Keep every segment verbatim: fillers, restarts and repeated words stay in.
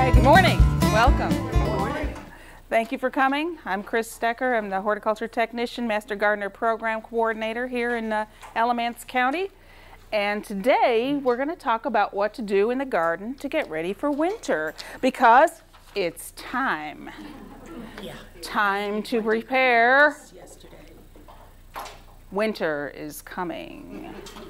Hi, good morning. Welcome. Good morning. Thank you for coming. I'm Chris Stecker. I'm the Horticulture Technician, Master Gardener Program Coordinator here in uh, Alamance County. And today we're going to talk about what to do in the garden to get ready for winter, because it's time. Yeah. Time to prepare. Winter is coming.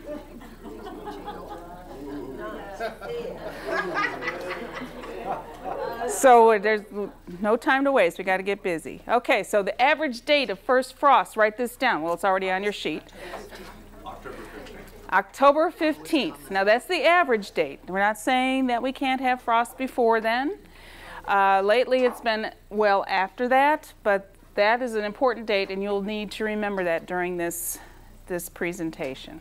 So there's no time to waste. We got to get busy. Okay, so the average date of first frost, write this down. Well, it's already on your sheet. October fifteenth. Now that's the average date. We're not saying that we can't have frost before then. Uh, lately it's been well after that, but that is an important date, and you'll need to remember that during this, this presentation.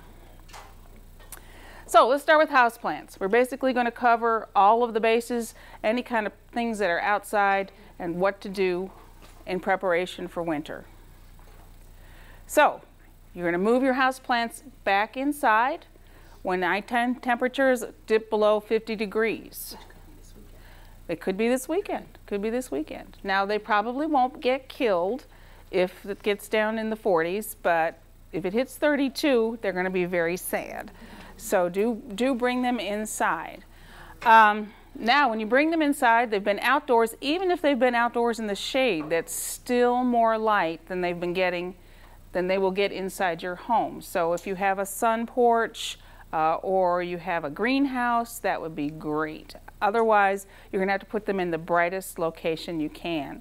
So let's start with houseplants. We're basically going to cover all of the bases, any kind of things that are outside, and what to do in preparation for winter. So you're going to move your houseplants back inside when nighttime temperatures dip below fifty degrees. It could be this weekend. Could be this weekend. Now, they probably won't get killed if it gets down in the forties, but if it hits thirty-two, they're going to be very sad. So do, do bring them inside. Um, now, when you bring them inside, they've been outdoors. Even if they've been outdoors in the shade, that's still more light than they've been getting, than they will get inside your home. So if you have a sun porch uh, or you have a greenhouse, that would be great. Otherwise, you're going to have to put them in the brightest location you can.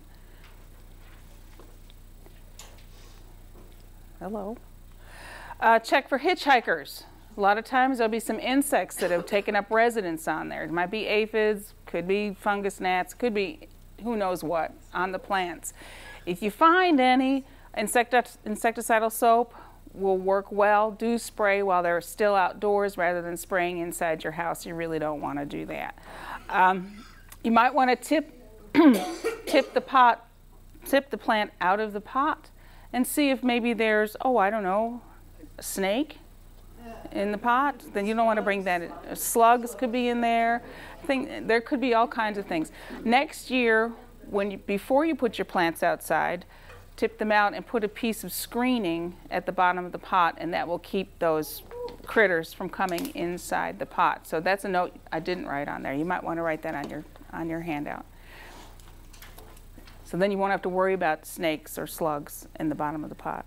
Hello. Uh, check for hitchhikers. A lot of times there'll be some insects that have taken up residence on there. It might be aphids, could be fungus gnats, could be who knows what on the plants. If you find any, insecticidal soap will work well. Do spray while they're still outdoors rather than spraying inside your house. You really don't want to do that. Um, you might want to tip, tip the pot, tip the plant out of the pot and see if maybe there's, oh, I don't know, a snake in the pot. Then you don't want to bring that in. Slugs could be in there. I think there could be all kinds of things. Next year, when you, before you put your plants outside, tip them out and put a piece of screening at the bottom of the pot, and that will keep those critters from coming inside the pot. So that's a note I didn't write on there. You might want to write that on your, on your handout. So then you won't have to worry about snakes or slugs in the bottom of the pot.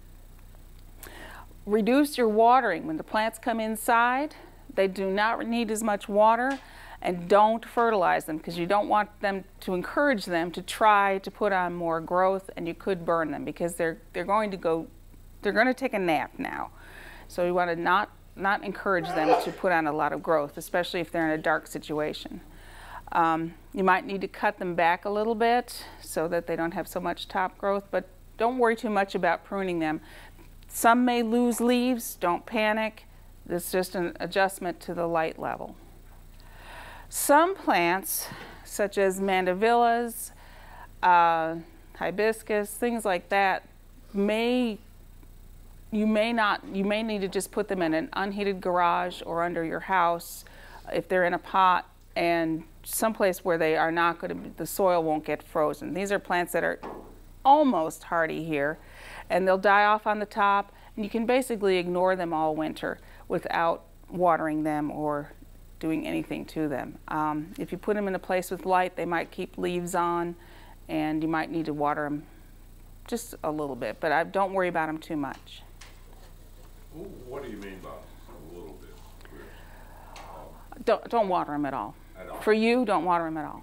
Reduce your watering. When the plants come inside, they do not need as much water, and don't fertilize them, because you don't want them to encourage them to try to put on more growth, and you could burn them because they're they're going to go they're going to take a nap now. So you want to not not encourage them to put on a lot of growth, especially if they're in a dark situation. Um, you might need to cut them back a little bit so that they don't have so much top growth, but don't worry too much about pruning them. Some may lose leaves. Don't panic. It's just an adjustment to the light level. Some plants, such as mandevillas, uh, hibiscus, things like that, may you may not you may need to just put them in an unheated garage or under your house if they're in a pot, and someplace where they are not going to, the soil won't get frozen. These are plants that are almost hardy here, and they'll die off on the top, and you can basically ignore them all winter without watering them or doing anything to them. Um, if you put them in a place with light, they might keep leaves on, and you might need to water them just a little bit, but I, don't worry about them too much. What do you mean by a little bit? Don't, don't water them at all. At all? For you, don't water them at all.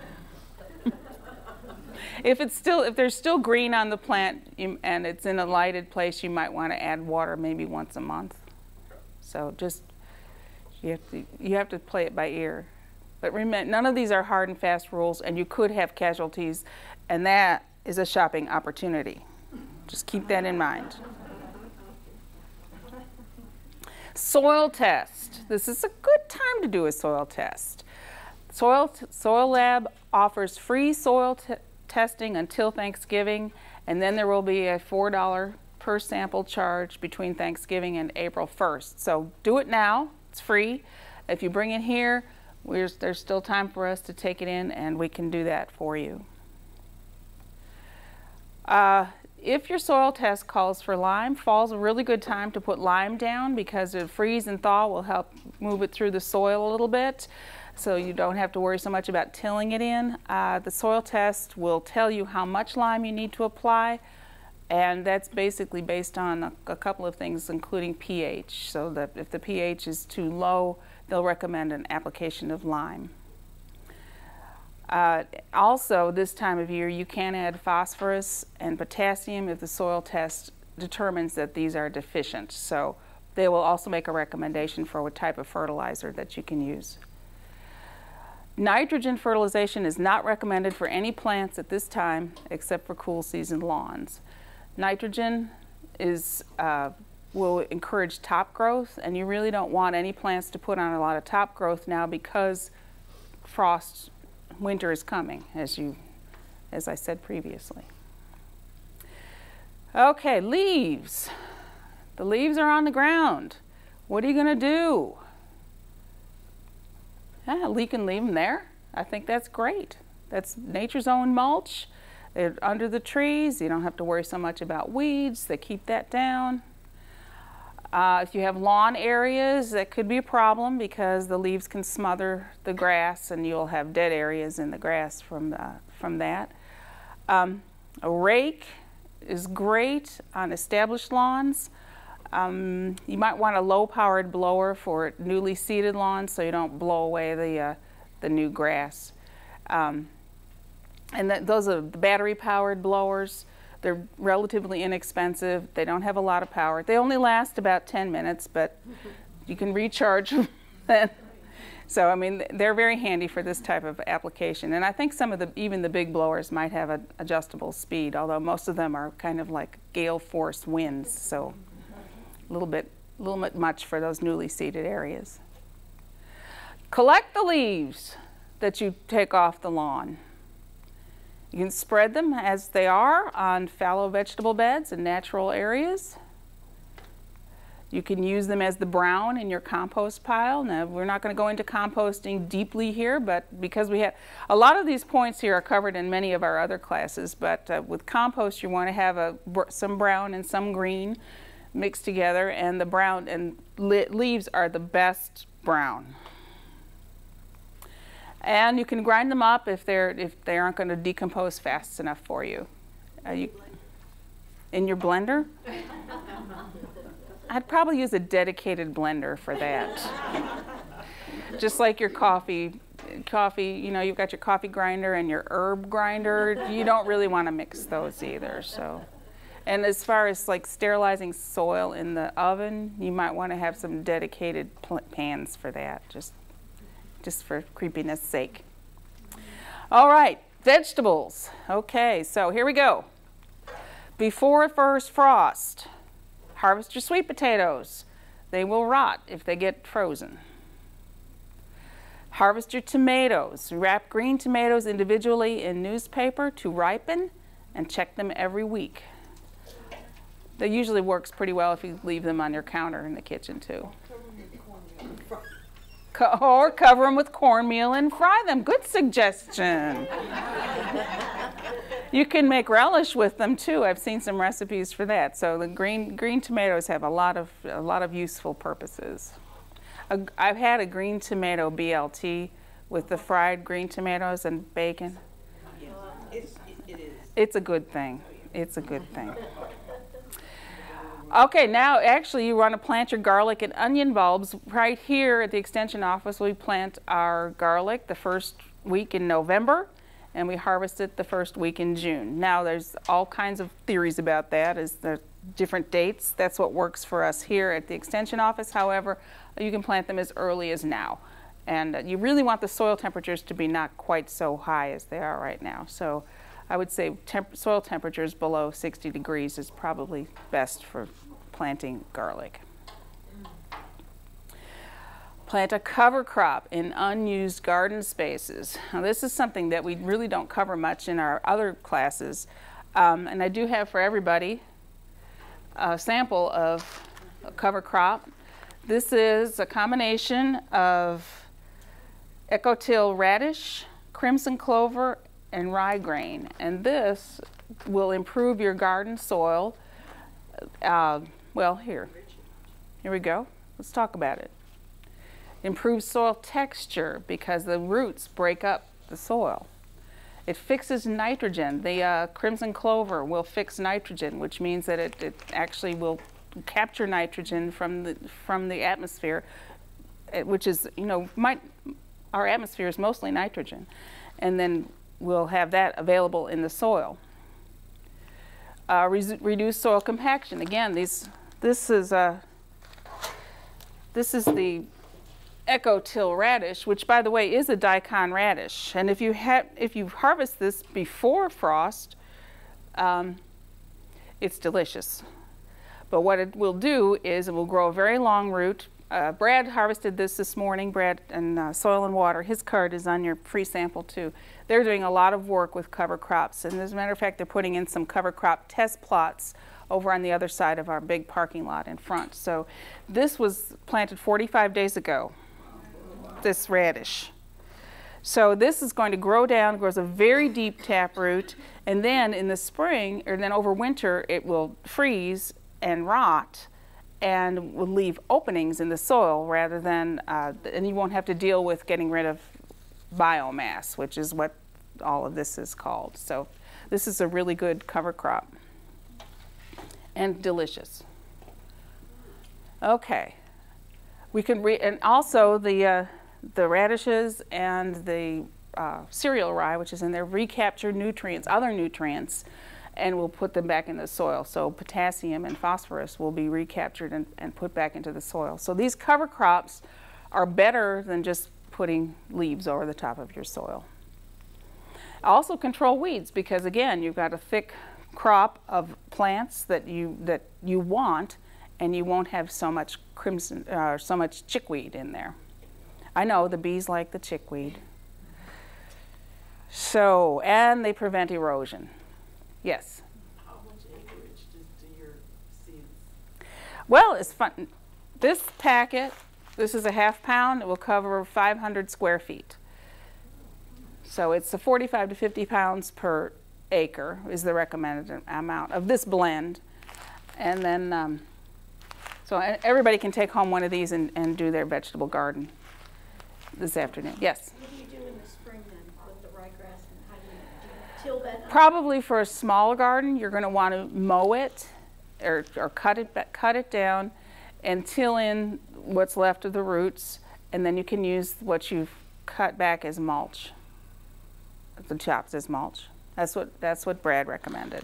If it's still, if there's still green on the plant you, and it's in a lighted place, you might want to add water maybe once a month. Okay. So just you have to you have to play it by ear. But remember, none of these are hard and fast rules, and you could have casualties, and that is a shopping opportunity. Just keep that in mind. Soil test. This is a good time to do a soil test. Soil, Soil Lab offers free soil t testing until Thanksgiving, and then there will be a four dollar per sample charge between Thanksgiving and April first. So do it now. It's free. If you bring it here, we're, there's still time for us to take it in, and we can do that for you. Uh, if your soil test calls for lime, fall's a really good time to put lime down because the freeze and thaw will help move it through the soil a little bit, so you don't have to worry so much about tilling it in. Uh, the soil test will tell you how much lime you need to apply, and that's basically based on a, a couple of things, including pH. So that if the pH is too low, they'll recommend an application of lime. Uh, also, this time of year, you can add phosphorus and potassium if the soil test determines that these are deficient. So they will also make a recommendation for what type of fertilizer that you can use. Nitrogen fertilization is not recommended for any plants at this time except for cool season lawns. Nitrogen is, uh, will encourage top growth, and you really don't want any plants to put on a lot of top growth now because frost winter is coming, as you, as I said previously. Okay, leaves. The leaves are on the ground. What are you going to do? Yeah, you can leave them there. I think that's great. That's nature's own mulch. They're under the trees. You don't have to worry so much about weeds. They keep that down. Uh, if you have lawn areas, that could be a problem because the leaves can smother the grass and you'll have dead areas in the grass from, the, from that. Um, a rake is great on established lawns. Um, you might want a low-powered blower for newly seeded lawns so you don't blow away the, uh, the new grass. Um, and th those are the battery-powered blowers. They're relatively inexpensive. They don't have a lot of power. They only last about ten minutes, but you can recharge them. So, I mean, they're very handy for this type of application. And I think some of the, even the big blowers might have an adjustable speed, although most of them are kind of like gale force winds, so a little bit, a little bit much for those newly seeded areas. Collect the leaves that you take off the lawn. You can spread them as they are on fallow vegetable beds in natural areas. You can use them as the brown in your compost pile. Now, we're not going to go into composting deeply here, but because we have a lot of these points here are covered in many of our other classes, but uh, with compost you want to have a, some brown and some green mixed together, and the brown and leaves are the best brown. And you can grind them up if they're if they aren't going to decompose fast enough for you. Uh, you in your blender? I'd probably use a dedicated blender for that. Just like your coffee, coffee. You know, you've got your coffee grinder and your herb grinder. You don't really want to mix those either. So, and as far as like sterilizing soil in the oven, you might want to have some dedicated pans for that. Just. just for creepiness sake. All right, vegetables. Okay, so here we go. Before first frost, harvest your sweet potatoes. They will rot if they get frozen. Harvest your tomatoes. Wrap green tomatoes individually in newspaper to ripen and check them every week. That usually works pretty well if you leave them on your counter in the kitchen too. Or cover them with cornmeal and fry them. Good suggestion. You can make relish with them too. I've seen some recipes for that. So the green green tomatoes have a lot of a lot of useful purposes. A, I've had a green tomato B L T with the fried green tomatoes and bacon. Yeah, it's, it, it is. It's a good thing. It's a good thing. Okay, now actually you want to plant your garlic and onion bulbs. Right here at the Extension office we plant our garlic the first week in November and we harvest it the first week in June. Now there's all kinds of theories about that, is there different dates. That's what works for us here at the Extension office. However, you can plant them as early as now. And uh, you really want the soil temperatures to be not quite so high as they are right now. So I would say temp soil temperatures below sixty degrees is probably best for planting garlic. Plant a cover crop in unused garden spaces. Now this is something that we really don't cover much in our other classes. Um, and I do have for everybody a sample of a cover crop. This is a combination of Ecotil radish, crimson clover, and rye grain. And this will improve your garden soil. Uh, well, here, here we go. Let's talk about it. Improves soil texture because the roots break up the soil. It fixes nitrogen. The uh, crimson clover will fix nitrogen, which means that it, it actually will capture nitrogen from the from the atmosphere, which is, you know, might, our atmosphere is mostly nitrogen, and then we'll have that available in the soil. Uh, re reduce soil compaction. Again, these this is a this is the Ecotil radish, which, by the way, is a daikon radish. And if you have, if you harvest this before frost, um, it's delicious. But what it will do is it will grow a very long root. Uh, Brad harvested this this morning. Brad and uh, Soil and Water. His card is on your free sample too. They're doing a lot of work with cover crops, and as a matter of fact, they're putting in some cover crop test plots over on the other side of our big parking lot in front. So this was planted forty-five days ago. This radish. So this is going to grow down, grows a very deep taproot, and then in the spring, or then over winter, it will freeze and rot and will leave openings in the soil rather than, uh, and you won't have to deal with getting rid of biomass, which is what all of this is called. So this is a really good cover crop and delicious. Okay. We can re and also the uh, the radishes and the uh, cereal rye, which is in there, recapture nutrients, other nutrients, and we'll put them back in the soil. So potassium and phosphorus will be recaptured and, and put back into the soil. So these cover crops are better than just putting leaves over the top of your soil. Also control weeds, because again, you've got a thick crop of plants that you that you want, and you won't have so much crimson, uh, so much chickweed in there. I know the bees like the chickweed. So, and they prevent erosion. Yes? How much acreage do, do your seeds? Well, it's fun. This packet, this is a half pound. It will cover five hundred square feet. So it's a forty-five to fifty pounds per acre is the recommended amount of this blend. And then, um, so everybody can take home one of these and, and do their vegetable garden this afternoon. Yes? What do you do in the spring then with the ryegrass, and how do you, do you till that? Probably for a small garden, you're going to want to mow it or, or cut it cut it down and till in what's left of the roots, and then you can use what you've cut back as mulch, the chops as mulch. That's what that's what Brad recommended.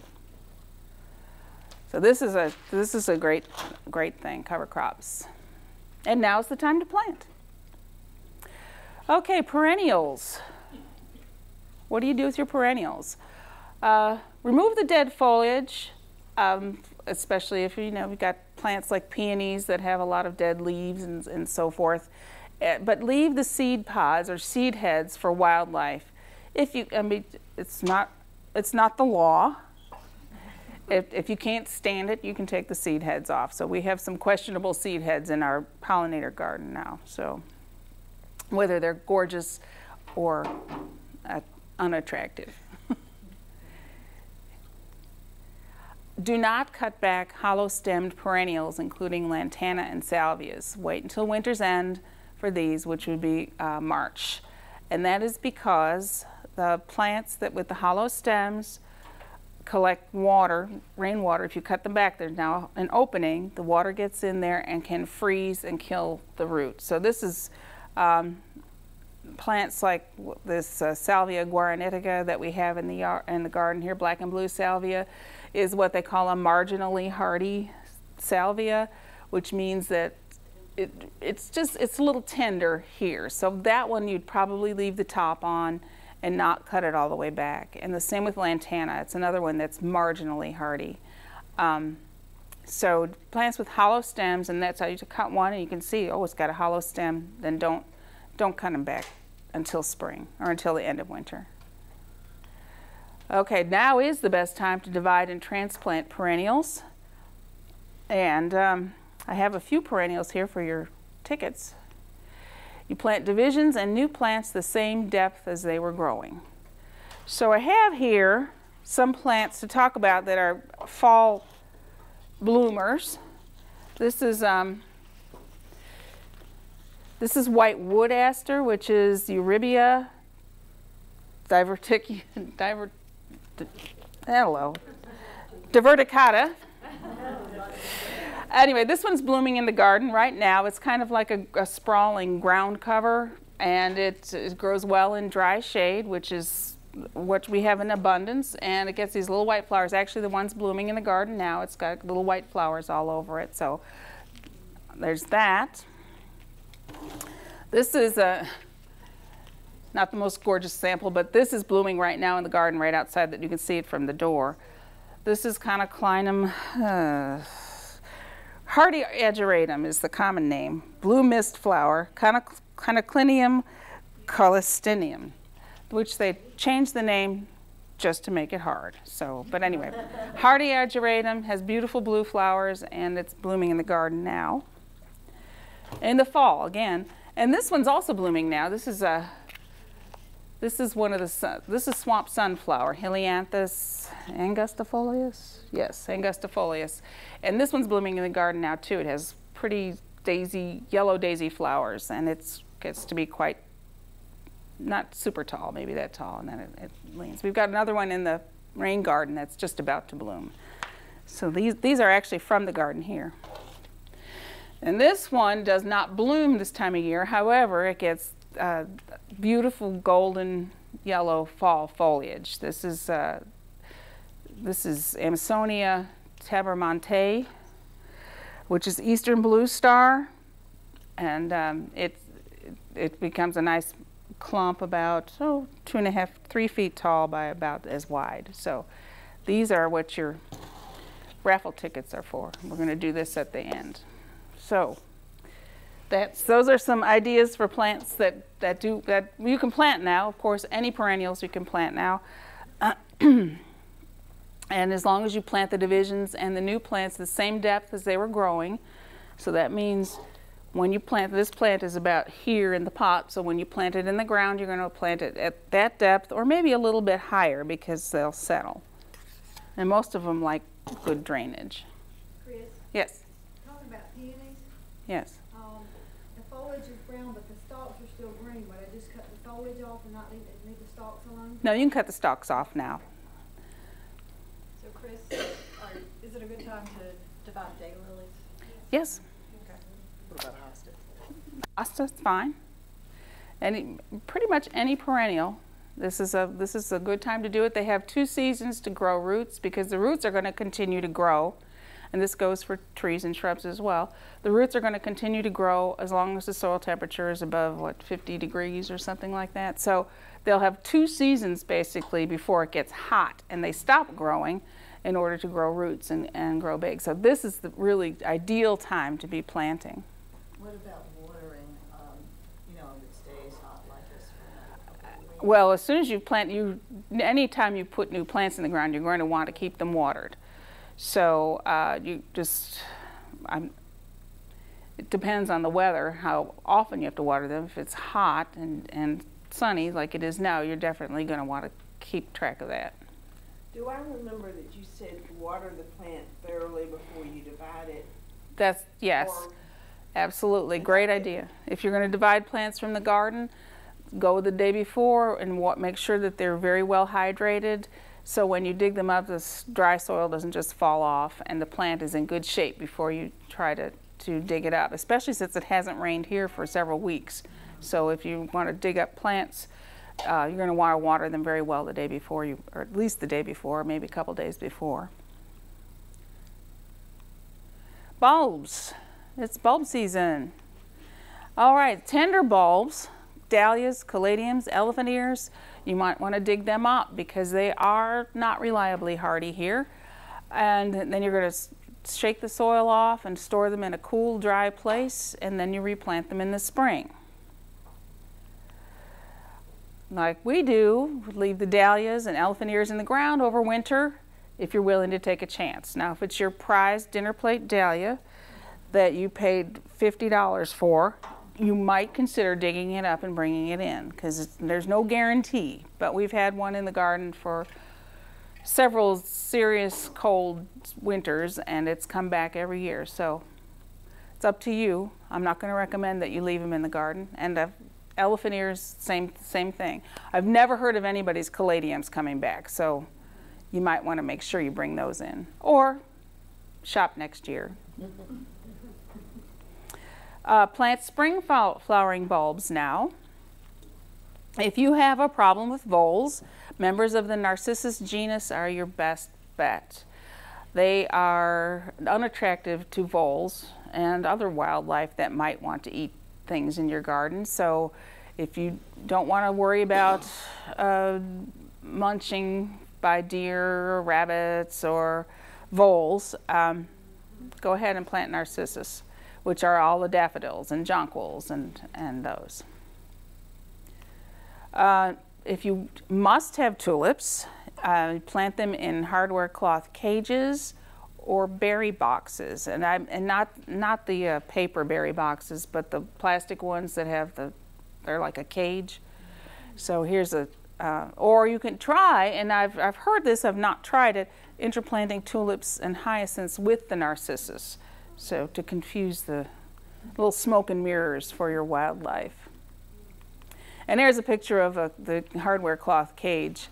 So this is a this is a great great thing, cover crops. And now's the time to plant. Okay, perennials. What do you do with your perennials? Uh, remove the dead foliage, um, especially if you know you've got plants like peonies that have a lot of dead leaves and, and so forth. Uh, but leave the seed pods or seed heads for wildlife. If you, I mean, it's not it's not the law. If, if you can't stand it, you can take the seed heads off. So we have some questionable seed heads in our pollinator garden now. So whether they're gorgeous or uh, unattractive. Do not cut back hollow-stemmed perennials, including lantana and salvias. Wait until winter's end for these, which would be uh, March. And that is because the plants that with the hollow stems collect water, rainwater. If you cut them back, there's now an opening. The water gets in there and can freeze and kill the root. So this is um, plants like this uh, Salvia guaranitica that we have in the in the garden here, black and blue salvia, is what they call a marginally hardy salvia, which means that it, it's just it's a little tender here. So that one you'd probably leave the top on and not cut it all the way back. And the same with lantana. It's another one that's marginally hardy. Um, so plants with hollow stems, and that's how you cut one, and you can see, oh, it's got a hollow stem. Then don't don't cut them back until spring or until the end of winter. Okay, now is the best time to divide and transplant perennials. And um, I have a few perennials here for your tickets. You plant divisions and new plants the same depth as they were growing. So I have here some plants to talk about that are fall bloomers. This is um, this is white wood aster, which is Eurybia divertic diver hello diverticata. Anyway, this one's blooming in the garden right now. It's kind of like a, a sprawling ground cover, and it, it grows well in dry shade, which is what we have in abundance, and it gets these little white flowers. Actually, the one's blooming in the garden now. It's got little white flowers all over it, so there's that. This is a, not the most gorgeous sample, but this is blooming right now in the garden right outside that you can see it from the door. This is Conoclinum, uh, hardy ageratum is the common name. Blue mist flower, Conoclinium colestinium, which they changed the name just to make it hard. So, but anyway, hardy ageratum has beautiful blue flowers, and it's blooming in the garden now. In the fall again, and this one's also blooming now. This is a, this is one of the this is swamp sunflower, Helianthus angustifolius. Yes, angustifolius, and this one's blooming in the garden now too. It has pretty daisy, yellow daisy flowers, and it gets to be quite not super tall, maybe that tall, and then it, it leans. We've got another one in the rain garden that's just about to bloom. So these these are actually from the garden here. And this one does not bloom this time of year. However, it gets uh, beautiful golden yellow fall foliage. This is uh, this is Amsonia tabermonte, which is eastern blue star, and um, it it becomes a nice clump about oh two and a half, three feet tall by about as wide. So these are what your raffle tickets are for. We're going to do this at the end. So that's, those are some ideas for plants that, that, do, that you can plant now. Of course, any perennials you can plant now. Uh, and as long as you plant the divisions and the new plants the same depth as they were growing, so that means when you plant, this plant is about here in the pot, so when you plant it in the ground, you're going to plant it at that depth or maybe a little bit higher because they'll settle. And most of them like good drainage. Chris, Yes. talking about peonies, Yes. um, the foliage is brown, but the stalks are still green. Would I just cut the foliage off and not leave, it, leave the stalks alone? No, you can cut the stalks off now. So Chris, are, is it a good time to divide daylilies? Yes. Okay. What about hostas? Hosta's fine. Any, pretty much any perennial. This is a this is a good time to do it. They have two seasons to grow roots because the roots are going to continue to grow, and this goes for trees and shrubs as well. The roots are going to continue to grow as long as the soil temperature is above what fifty degrees or something like that. So they'll have two seasons basically before it gets hot and they stop growing in order to grow roots and, and grow big. So this is the really ideal time to be planting. What about watering, um, you know, if it stays hot like this for a couple of weeks? Well, as soon as you plant, you anytime you put new plants in the ground, you're going to want to keep them watered. So uh, you just, I'm, it depends on the weather, how often you have to water them. If it's hot and, and sunny like it is now, you're definitely going to want to keep track of that. Do I remember that you said water the plant thoroughly before you divide it? That's, yes, Or, absolutely, great idea. If you're going to divide plants from the garden, go the day before and wa make sure that they're very well hydrated. So when you dig them up, this dry soil doesn't just fall off and the plant is in good shape before you try to, to dig it up, especially since it hasn't rained here for several weeks. So if you want to dig up plants, uh, you're going to want to water them very well the day before, you, or at least the day before, maybe a couple days before. Bulbs. It's bulb season. All right, tender bulbs, dahlias, caladiums, elephant ears, you might want to dig them up because they are not reliably hardy here. And then you're going to shake the soil off and store them in a cool, dry place, and then you replant them in the spring. Like we do, leave the dahlias and elephant ears in the ground over winter if you're willing to take a chance. Now, if it's your prized dinner plate dahlia that you paid fifty dollars for, you might consider digging it up and bringing it in, because there's no guarantee. But we've had one in the garden for several serious cold winters, and it's come back every year. So it's up to you. I'm not going to recommend that you leave them in the garden. And uh, elephant ears, same same thing. I've never heard of anybody's caladiums coming back, so you might want to make sure you bring those in, or shop next year. Uh, plant spring flowering bulbs now. If you have a problem with voles, members of the Narcissus genus are your best bet. They are unattractive to voles and other wildlife that might want to eat things in your garden. So if you don't want to worry about uh, munching by deer or rabbits or voles, um, go ahead and plant Narcissus, which are all the daffodils and jonquils and, and those. Uh, if you must have tulips, uh, plant them in hardware cloth cages or berry boxes, and I'm and not not the uh, paper berry boxes, but the plastic ones that have the they're like a cage. So here's a uh, or you can try, and I've I've heard this, I've not tried it, interplanting tulips and hyacinths with the narcissus, so to confuse the little smoke and mirrors for your wildlife. And there's a picture of a, the hardware cloth cage.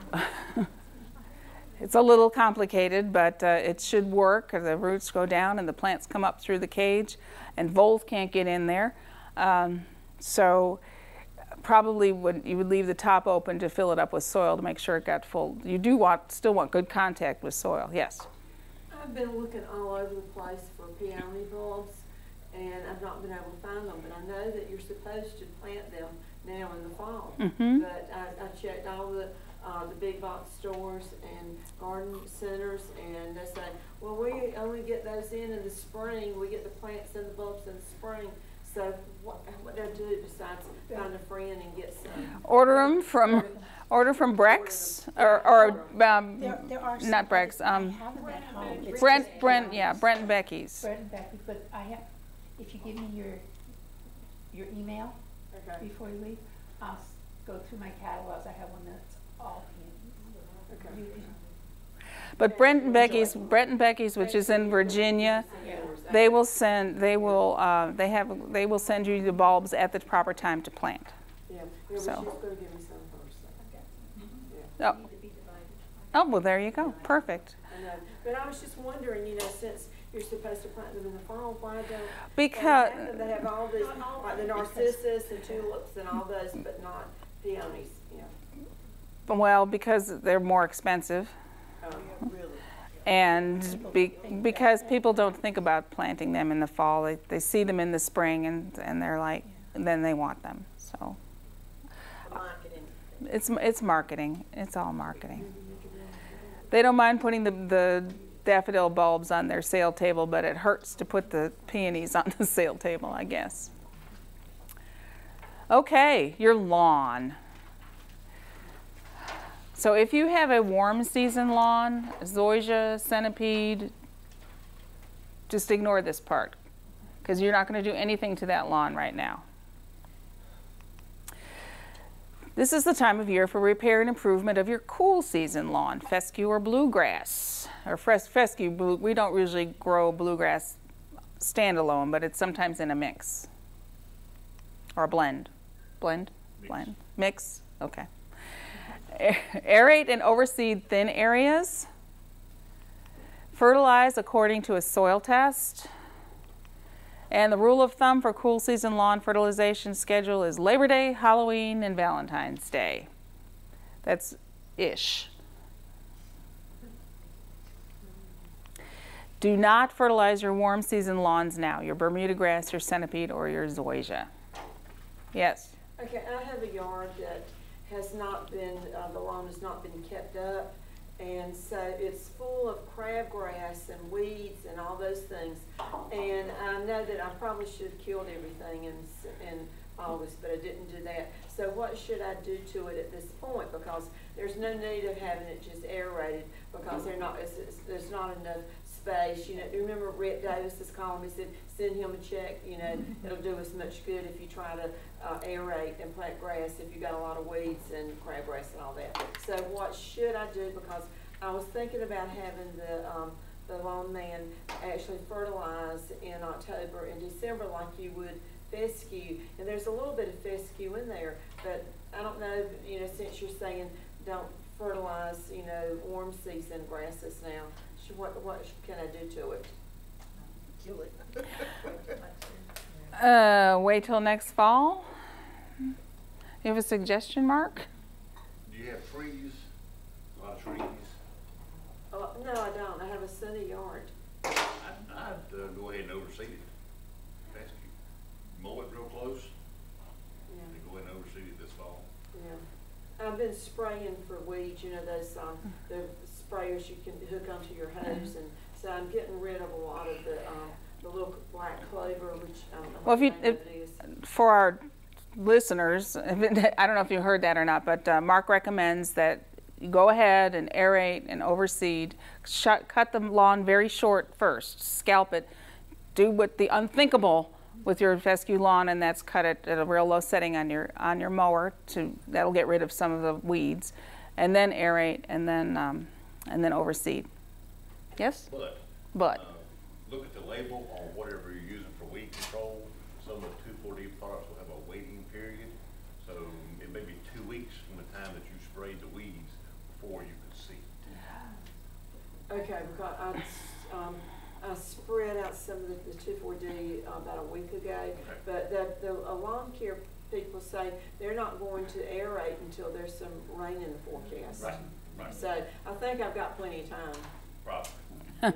It's a little complicated, but uh, it should work. The roots go down and the plants come up through the cage, and voles can't get in there. Um, so probably would, you would leave the top open to fill it up with soil to make sure it got full. You do want, still want good contact with soil, yes? I've been looking all over the place for peony bulbs, and I've not been able to find them, but I know that you're supposed to plant them now in the fall. Mm-hmm. But I, I checked all the uh, the big box stores and garden centers, and they say, well, we only get those in in the spring. We get the plants and the bulbs in the spring. So what, what do I do besides find a friend and get some? Order them from, order from Brex, or, or um, There, there are some, not Brex, I um, have them at home. It's Brent, just Brent, peonies. yeah, Brent and Becky's. Brent and Becky, but I have, if you give me your, your email Okay. before you leave, I'll s- go through my catalogs. I have one that's all peonies. Okay. You can- But Brent and Becky's, Brent and Becky's, which is in Virginia, they will send, they will, uh, they have, they will send you the bulbs at the proper time to plant. Yeah, yeah, So. well, she's going to give me some first. So. Oh, oh, well, there you go. Perfect. I know, but I was just wondering, you know, since you're supposed to plant them in the fall, why don't Because, they have, they have all these, like the narcissus and tulips and all those, but not peonies, you know? well, because they're more expensive. Oh, really? And be, because people don't think about planting them in the fall, they, they see them in the spring, and, and they're like, and then they want them. So Marketing. it's it's marketing. It's all marketing. They don't mind putting the, the daffodil bulbs on their sale table, but it hurts to put the peonies on the sale table, I guess. Okay, your lawn. So if you have a warm season lawn, zoysia, centipede, just ignore this part, because you're not going to do anything to that lawn right now. This is the time of year for repair and improvement of your cool season lawn, fescue or bluegrass. Or fescue, blue, we don't usually grow bluegrass standalone, but it's sometimes in a mix. Or a blend. Blend? Mix. Blend. Mix? Okay. Aerate and overseed thin areas. Fertilize according to a soil test. And the rule of thumb for cool season lawn fertilization schedule is Labor Day, Halloween, and Valentine's Day. That's ish. Do not fertilize your warm season lawns now, your Bermuda grass, your centipede, or your zoysia. Yes? Okay, I have a yard that has not been, uh, the lawn has not been kept up, and so it's full of crabgrass and weeds and all those things. And I know that I probably should have killed everything in, s- in August, but I didn't do that. So what should I do to it at this point? Because there's no need of having it just aerated, because they're not, it's, it's, there's not enough space, you know, do you remember Rick Davis is calling me, said, send him a check, you know, it'll do us much good if you try to uh, aerate and plant grass if you got a lot of weeds and crabgrass and all that. So what should I do? Because I was thinking about having the, um, the lawn man actually fertilize in October and December like you would fescue, and there's a little bit of fescue in there, but I don't know, you know, since you're saying don't fertilize, you know, warm season grasses now, should, what, what can I do to it? Kill it. Uh, wait till next fall. You have a suggestion, Mark? Do you have trees? A lot of trees? Uh, no, I don't. I have a sunny yard. I'd, I'd uh, go ahead and overseed it. Fescue. Mow it real close, Yeah. and go ahead and overseed it this fall. Yeah. I've been spraying for weeds, you know, those, um, the sprayers you can hook onto your hose, and so I'm getting rid of a lot of the, um, the little black clover, which I don't know Well, what if the you, name if, of it is. for our listeners, I don't know if you heard that or not, but uh, Mark recommends that you go ahead and aerate and overseed. Shut, cut the lawn very short first, scalp it, do what the unthinkable with your fescue lawn, and that's cut it at a real low setting on your on your mower. To that'll get rid of some of the weeds, and then aerate, and then um, and then overseed. Yes, But, but uh, look at the label on whatever you're using for weed control. Some of the two four-D products will have a waiting period, so it may be two weeks from the time that you sprayed the weeds before you could see. Okay, because I, um, I spread out some of the, the two four D uh, about a week ago, but the, the uh, lawn care people say they're not going to aerate until there's some rain in the forecast. Right, right. So I think I've got plenty of time. Probably. Yeah.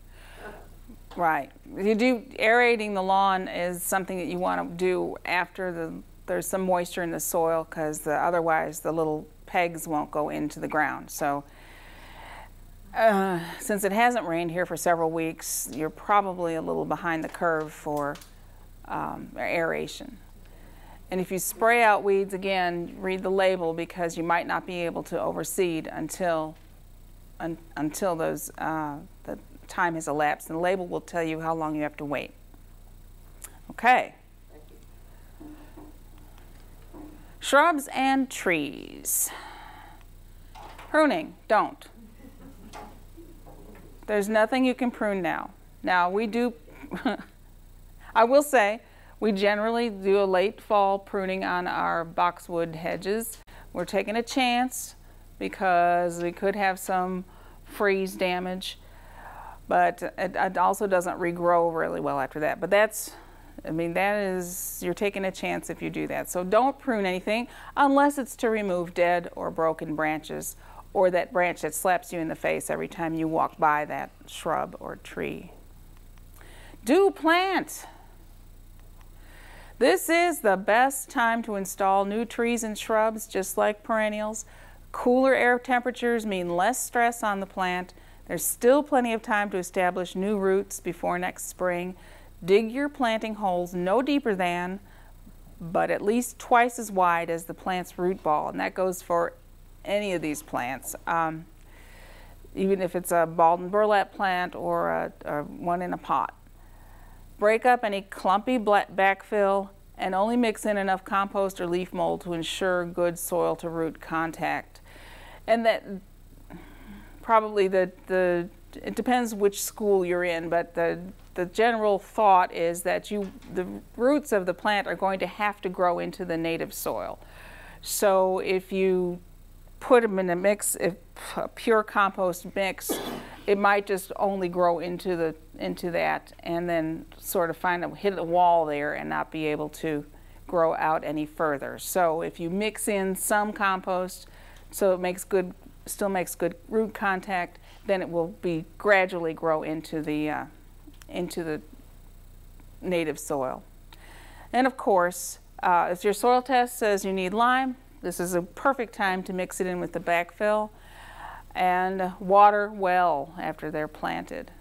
right. You do aerating the lawn is something that you want to do after the there's some moisture in the soil, because the, otherwise the little pegs won't go into the ground. So uh, since it hasn't rained here for several weeks, you're probably a little behind the curve for um, aeration. And if you spray out weeds, again, read the label, because you might not be able to overseed until un, until those uh, the time has elapsed. And the label will tell you how long you have to wait. Okay. Shrubs and trees. Pruning, don't. There's nothing you can prune now. Now we do, I will say, we generally do a late fall pruning on our boxwood hedges. We're taking a chance because we could have some freeze damage, but it, it also doesn't regrow really well after that. But that's, I mean, that is, you're taking a chance if you do that. So don't prune anything unless it's to remove dead or broken branches, or that branch that slaps you in the face every time you walk by that shrub or tree. Do plant. This is the best time to install new trees and shrubs, just like perennials. Cooler air temperatures mean less stress on the plant. There's still plenty of time to establish new roots before next spring. Dig your planting holes no deeper than, but at least twice as wide as the plant's root ball, and that goes for any of these plants. Um, even if it's a balled and burlap plant or a, or one in a pot. Break up any clumpy backfill and only mix in enough compost or leaf mold to ensure good soil to root contact. And that probably the, the it depends which school you're in, but the the general thought is that you the roots of the plant are going to have to grow into the native soil. So if you put them in a mix, if a pure compost mix, it might just only grow into the into that, and then sort of find a hit a wall there and not be able to grow out any further. So if you mix in some compost, so it makes good, still makes good root contact, then it will be gradually grow into the uh, into the native soil. And of course, uh, if your soil test says you need lime, this is a perfect time to mix it in with the backfill, and water well after they're planted.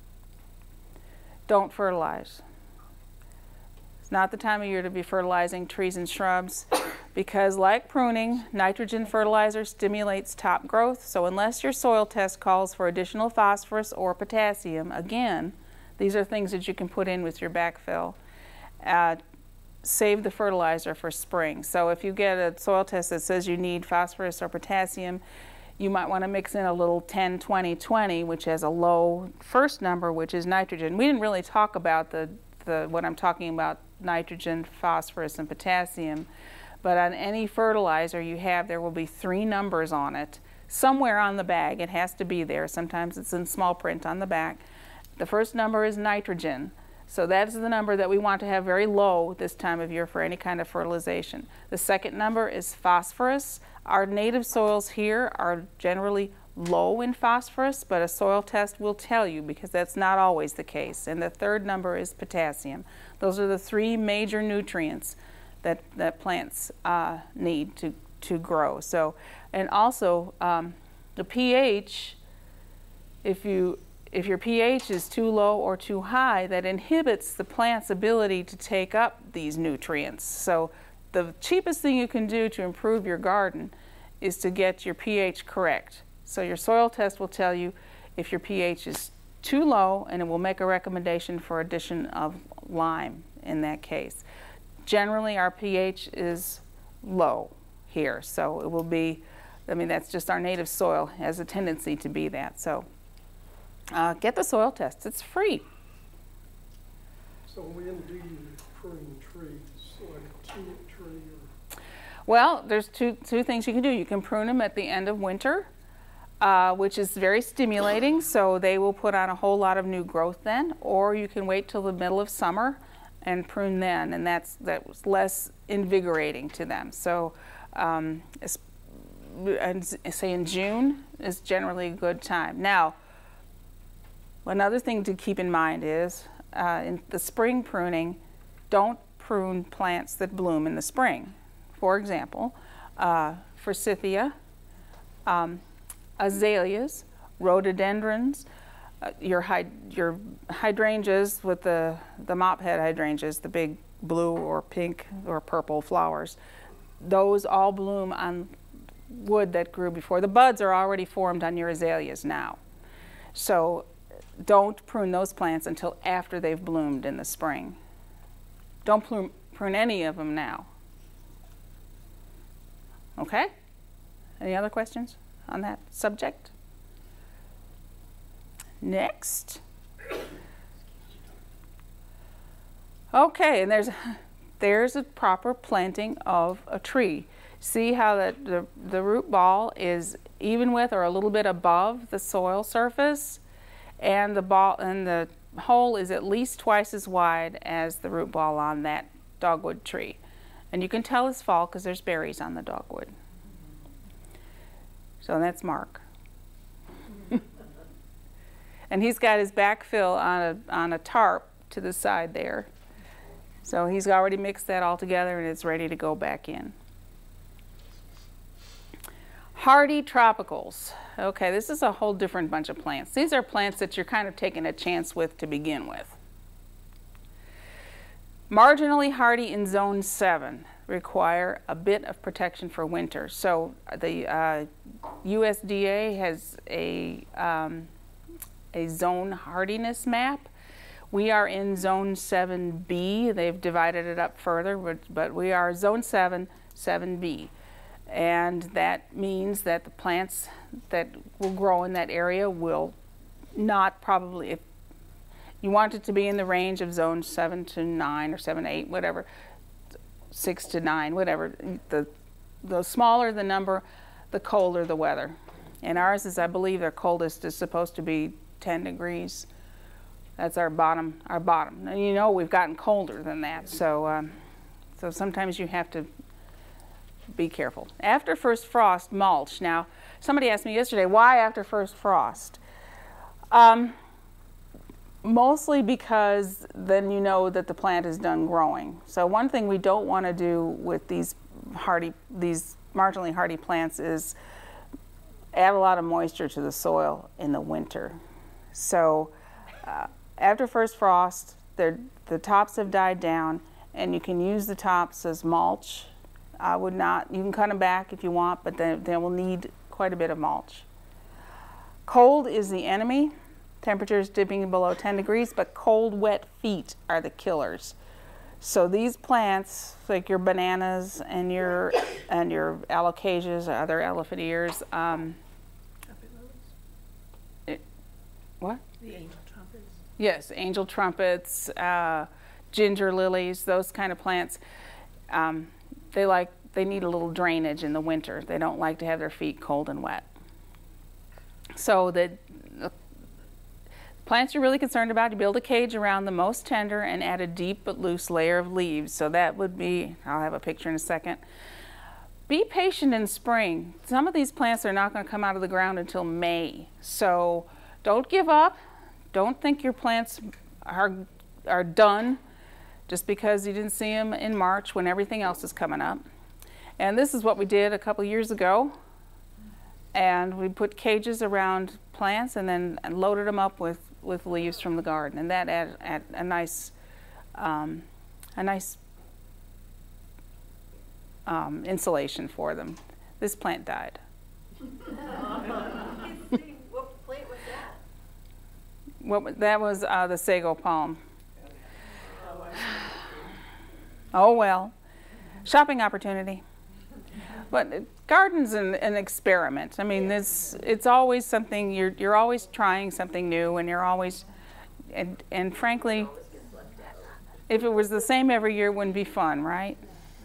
Don't fertilize. It's not the time of year to be fertilizing trees and shrubs because like pruning, nitrogen fertilizer stimulates top growth. So unless your soil test calls for additional phosphorus or potassium, again, these are things that you can put in with your backfill. Uh, save the fertilizer for spring. So if you get a soil test that says you need phosphorus or potassium, you might want to mix in a little ten, twenty, twenty, which has a low first number, which is nitrogen. We didn't really talk about the, the what I'm talking about, nitrogen, phosphorus, and potassium. But on any fertilizer you have, there will be three numbers on it. Somewhere on the bag, it has to be there. Sometimes it's in small print on the back. The first number is nitrogen. So that's the number that we want to have very low this time of year for any kind of fertilization. The second number is phosphorus. Our native soils here are generally low in phosphorus, but a soil test will tell you because that's not always the case. And the third number is potassium. Those are the three major nutrients that, that plants uh, need to, to grow. So, and also um, the pH, if you If your pH is too low or too high, that inhibits the plant's ability to take up these nutrients. So the cheapest thing you can do to improve your garden is to get your pH correct. So your soil test will tell you if your pH is too low, and it will make a recommendation for addition of lime in that case. Generally, our pH is low here, so it will be, I mean, that's just our native soil has a tendency to be that. So uh, get the soil test. It's free. So when do you prune trees, like a tulip tree or? Well, there's two, two things you can do. You can prune them at the end of winter, uh, which is very stimulating, so they will put on a whole lot of new growth then, or you can wait till the middle of summer and prune then, and that's, that's less invigorating to them. So um, and say in June is generally a good time. Now, another thing to keep in mind is uh, in the spring pruning, don't prune plants that bloom in the spring. For example, uh, forsythia, um, azaleas, rhododendrons, uh, your, hy your hydrangeas with the, the mop head hydrangeas, the big blue or pink or purple flowers, those all bloom on wood that grew before. The buds are already formed on your azaleas now. So don't prune those plants until after they've bloomed in the spring. Don't prune, prune any of them now. Okay? Any other questions on that subject? Next. Okay, and there's there's a proper planting of a tree. See how that the, the root ball is even with or a little bit above the soil surface, and the ball and the hole is at least twice as wide as the root ball on that dogwood tree. And you can tell it's fall because there's berries on the dogwood. So that's Mark. And he's got his backfill on a, on a tarp to the side there. So he's already mixed that all together and it's ready to go back in. Hardy tropicals. Okay, this is a whole different bunch of plants. These are plants that you're kind of taking a chance with to begin with. Marginally hardy in zone seven require a bit of protection for winter. So the uh, U S D A has a, um, a zone hardiness map. We are in zone seven B. They've divided it up further, but, but we are zone seven, seven B. And that means that the plants that will grow in that area will not probably, if you want it to be in the range of zone seven to nine or seven to eight, whatever, six to nine, whatever. The, the smaller the number, the colder the weather. And ours is, I believe, our coldest is supposed to be ten degrees. That's our bottom, our bottom. And you know we've gotten colder than that, so, um, so sometimes you have to be careful. After first frost, mulch. Now, somebody asked me yesterday, why after first frost? Um, mostly because then you know that the plant is done growing. So one thing we don't want to do with these hardy, these marginally hardy plants is add a lot of moisture to the soil in the winter. So uh, after first frost, the tops have died down, and you can use the tops as mulch I would not, you can cut them back if you want, but they, they will need quite a bit of mulch. Cold is the enemy. Temperatures dipping below ten degrees, but cold, wet feet are the killers. So these plants, like your bananas and your and your alocasias, or other elephant ears, um, it, what? The angel trumpets. Yes, angel trumpets, uh, ginger lilies, those kind of plants. Um, they like they need a little drainage in the winter. They don't like to have their feet cold and wet. So the, the plants you're really concerned about, you build a cage around the most tender and add a deep but loose layer of leaves. So that would be, I'll have a picture in a second. Be patient in spring. Some of these plants are not going to come out of the ground until May. So don't give up. Don't think your plants are, are done just because you didn't see them in March when everything else is coming up. And this is what we did a couple years ago. And we put cages around plants and then loaded them up with, with leaves from the garden. And that added, added a nice, um, a nice um, insulation for them. This plant died. What plant was that? What, that was uh, the sago palm. Oh well, shopping opportunity. But garden's an, an experiment. I mean, this it's always something you're you're always trying something new, and you're always, and and frankly, if it was the same every year, it wouldn't be fun, right?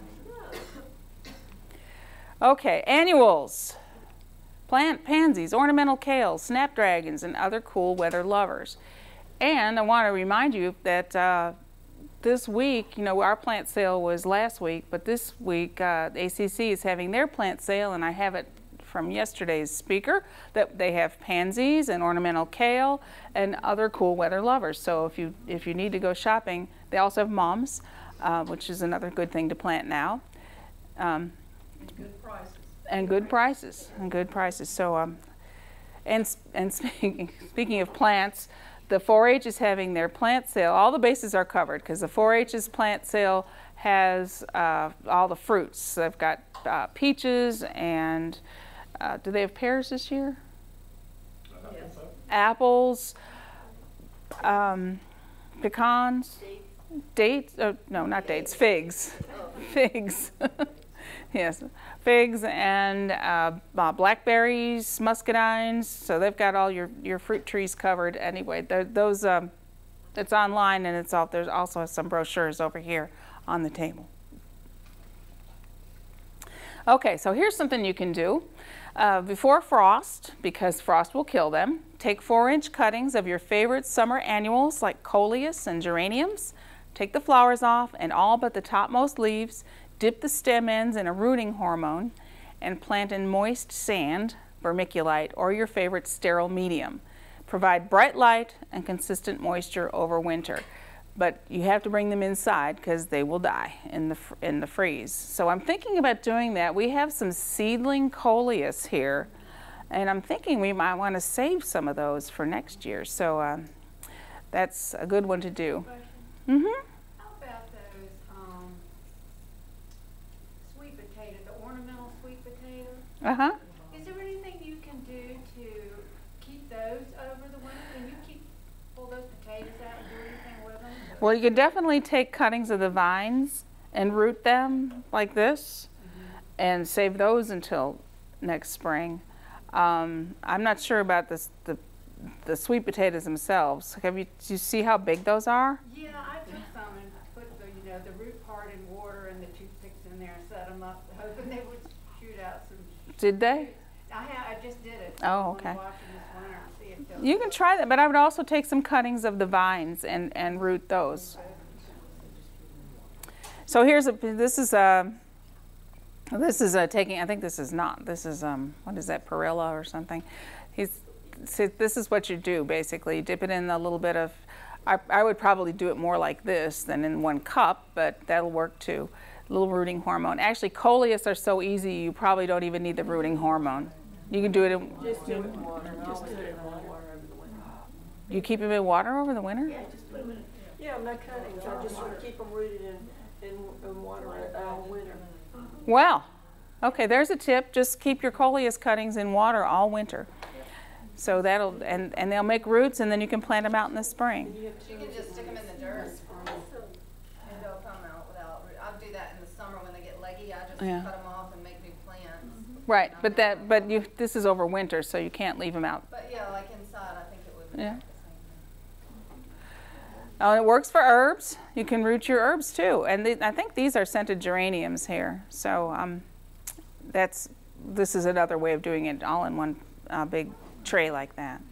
Okay, annuals. Plant pansies, ornamental kales, snapdragons, and other cool weather lovers. And I want to remind you that uh, this week, you know, our plant sale was last week, but this week uh, A C C is having their plant sale, and I have it from yesterday's speaker that they have pansies and ornamental kale and other cool weather lovers. So if you if you need to go shopping, they also have mums, uh, which is another good thing to plant now. Um, Good prices. And good prices, and good prices. So, um, and and speaking speaking of plants, the four H is having their plant sale. All the bases are covered because the four H's plant sale has uh, all the fruits. They've got uh, peaches and uh, do they have pears this year? Yes. Apples, um, pecans, dates. Uh, no, not dates. Figs, figs. Yes, figs and uh, uh, blackberries, muscadines. So they've got all your, your fruit trees covered anyway. They're, those, um, it's online, and it's all, there's also some brochures over here on the table. Okay, so here's something you can do. Uh, before frost, because frost will kill them, take four inch cuttings of your favorite summer annuals like coleus and geraniums. Take the flowers off and all but the topmost leaves. Dip the stem ends in a rooting hormone and plant in moist sand, vermiculite, or your favorite sterile medium. Provide bright light and consistent moisture over winter. But you have to bring them inside because they will die in the, in the freeze. So I'm thinking about doing that. We have some seedling coleus here, and I'm thinking we might want to save some of those for next year. So um, that's a good one to do. Mm-hmm. How about those um, sweet potatoes, the ornamental sweet potatoes? Uh-huh. Is there anything you can do to keep those over the winter? Can you keep, pull those potatoes out and do anything with them? Well, you can definitely take cuttings of the vines and root them like this, mm-hmm. and save those until next spring. Um, I'm not sure about this, the the sweet potatoes themselves. Have you, do you see how big those are? Yeah, I took some and put the, you know, the root part in water and the toothpicks in there and set them up, hoping they would shoot out some. Did they? I ha I just did it. Oh, okay. I'm watching this winter and see if they'll You can try that, but I would also take some cuttings of the vines and, and root those. So here's a, this is a, this is a taking, I think this is not, this is, um, what is that, Perilla or something? He's, so this is what you do basically. You dip it in a little bit of, I, I would probably do it more like this than in one cup, but that'll work too. A little rooting hormone. Actually, coleus are so easy, you probably don't even need the rooting hormone. You can do it in, Just do it in water. Just do it in water. you keep them in water over the winter? Yeah, just put them in. Yeah, no cuttings. I just sort of keep them rooted in, in, in water all winter. Well, okay, there's a tip. Just keep your coleus cuttings in water all winter. So that'll, and, and they'll make roots, and then you can plant them out in the spring. You can just stick them in the dirt and they'll come out without, I'll do that in the summer when they get leggy. I just Yeah. cut them off and make new plants. Right, but that, but you, this is over winter, so you can't leave them out. But yeah, like inside, I think it would be Yeah. the same thing. Uh, it works for herbs. You can root your herbs too. And the, I think these are scented geraniums here. So um, that's, this is another way of doing it all in one uh, big tray like that.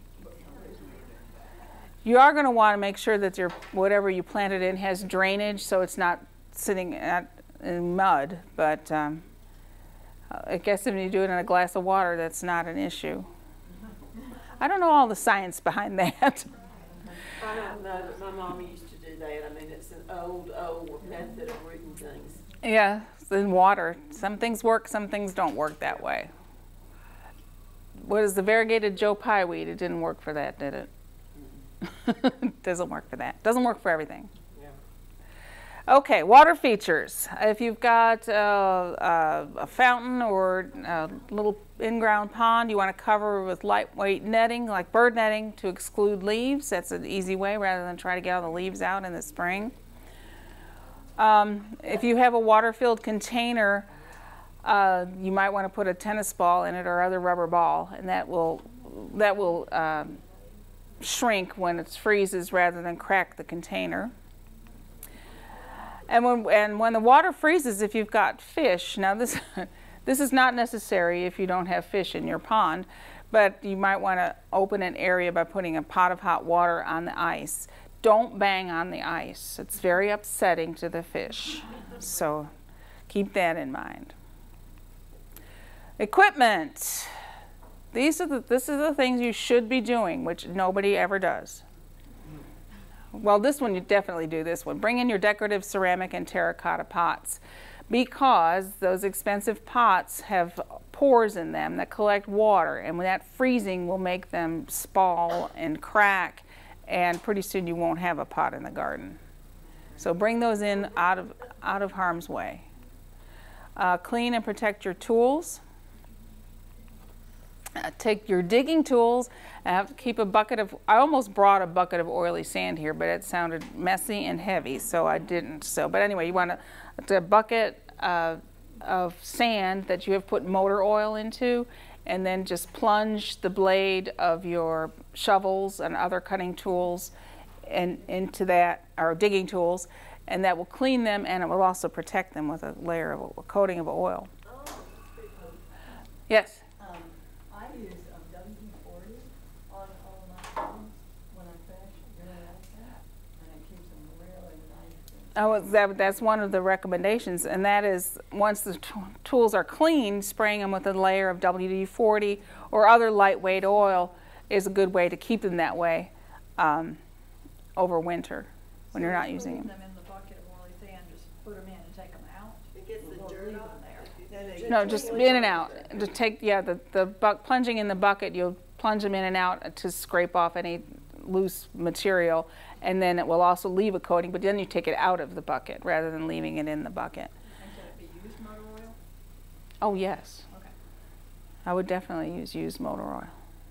You are going to want to make sure that your, whatever you planted in has drainage so it's not sitting at, in mud. But um, I guess if you do it in a glass of water, that's not an issue. I don't know all the science behind that. I don't know, but my mom used to do that. I mean, it's an old, old method of rooting things. Yeah, in water. Some things work, some things don't work that way. What is the variegated Joe Pye weed? It didn't work for that, did it? Doesn't work for that. Doesn't work for everything. Yeah. Okay, water features. If you've got uh, uh, a fountain or a little in-ground pond, you want to cover with lightweight netting, like bird netting, to exclude leaves. That's an easy way rather than try to get all the leaves out in the spring. Um, if you have a water-filled container, uh, you might want to put a tennis ball in it or other rubber ball, and that will that will um, shrink when it freezes rather than crack the container. And when and when the water freezes, if you've got fish, now this this is not necessary if you don't have fish in your pond, but you might want to open an area by putting a pot of hot water on the ice. Don't bang on the ice. It's very upsetting to the fish. So keep that in mind. Equipment. These are the, this is the things you should be doing, which nobody ever does. Well, this one, you definitely do this one. Bring in your decorative ceramic and terracotta pots, because those expensive pots have pores in them that collect water, and when that freezing will make them spall and crack, and pretty soon you won't have a pot in the garden. So bring those in out of, out of harm's way. Uh, clean and protect your tools. Uh, take your digging tools and have to keep a bucket of, I almost brought a bucket of oily sand here, but it sounded messy and heavy, so I didn't. So, but anyway, you want a, a bucket uh, of sand that you have put motor oil into, and then just plunge the blade of your shovels and other cutting tools and into that, or digging tools, and that will clean them, and it will also protect them with a layer of a coating of oil. Oh, that's pretty cool. Yes? Um, I use um, W D forty on all my phones when I'm fish, really like that, and it keeps them really nice. Oh, that, that's one of the recommendations, and that is once the t tools are clean, spraying them with a layer of W D forty or other lightweight oil is a good way to keep them that way um, over winter when So you're not just using leave them. them in the bucket of oily sand, just put them in and take them out? It gets the Or dirt leave off. them there? No, just in and out. Just take, yeah, the, the buck, plunging in the bucket, you'll plunge them in and out to scrape off any loose material, and then it will also leave a coating, but then you take it out of the bucket rather than leaving it in the bucket. And can it be used motor oil? Oh, yes. Okay. I would definitely use used motor oil.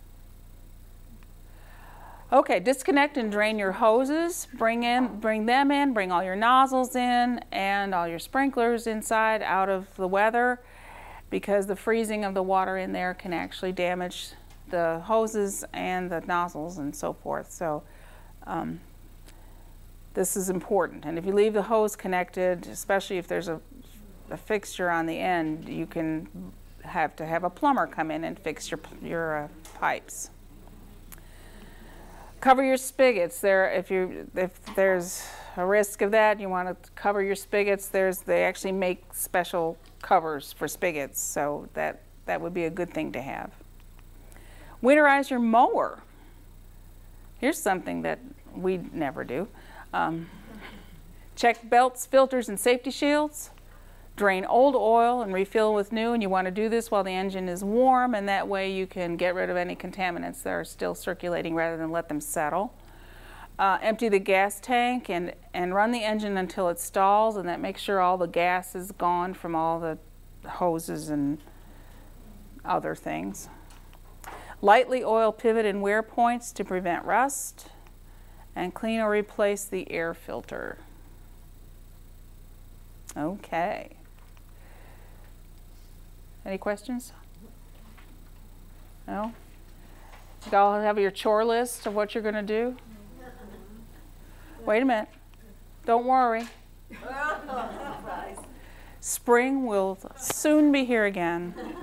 Okay, disconnect and drain your hoses. Bring in, bring them in, bring all your nozzles in and all your sprinklers inside out of the weather, because the freezing of the water in there can actually damage the hoses and the nozzles and so forth. So um, this is important. And if you leave the hose connected, especially if there's a, a fixture on the end, you can have to have a plumber come in and fix your, your uh, pipes. Cover your spigots. There, if you if there's a risk of that, you want to cover your spigots. There's they actually make special covers for spigots, so that that would be a good thing to have. Winterize your mower. Here's something that we never do. Um, check belts, filters, and safety shields. Drain old oil and refill with new, and you want to do this while the engine is warm, and that way you can get rid of any contaminants that are still circulating rather than let them settle. Uh, empty the gas tank and, and run the engine until it stalls, and that makes sure all the gas is gone from all the hoses and other things. Lightly oil pivot and wear points to prevent rust, and clean or replace the air filter. Okay. Any questions? No? You all have your chore list of what you're going to do? Wait a minute. Don't worry. Spring will soon be here again.